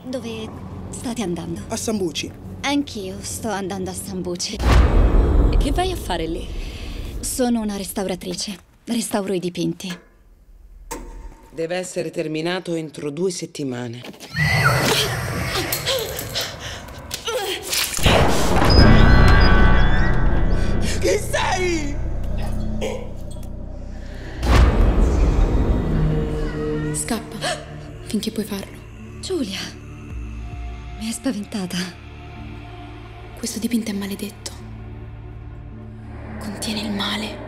Dove state andando? A Sambuci. Anch'io sto andando a Sambuci. Che vai a fare lì? Sono una restauratrice. Restauro i dipinti. Deve essere terminato entro 2 settimane. Chi sei? Scappa, finché puoi farlo. Giulia, mi hai spaventata. Questo dipinto è maledetto. Contiene il male.